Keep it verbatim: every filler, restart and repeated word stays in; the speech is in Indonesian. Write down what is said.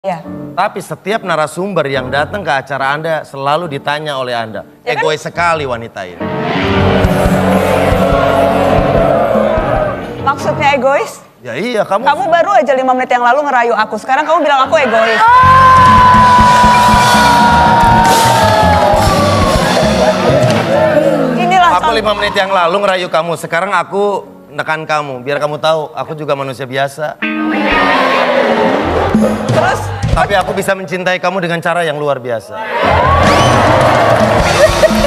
Ya. Tapi setiap narasumber yang datang ke acara Anda selalu ditanya oleh Anda. Ya kan? Egois sekali wanita ini. Maksudnya egois? Ya iya, kamu... Kamu baru aja lima menit yang lalu ngerayu aku. Sekarang kamu bilang aku egois. Inilah Aku lima menit yang lalu ngerayu kamu. Sekarang aku nekan kamu. Biar kamu tahu, aku juga manusia biasa. Terus? Tapi aku bisa mencintai kamu dengan cara yang luar biasa.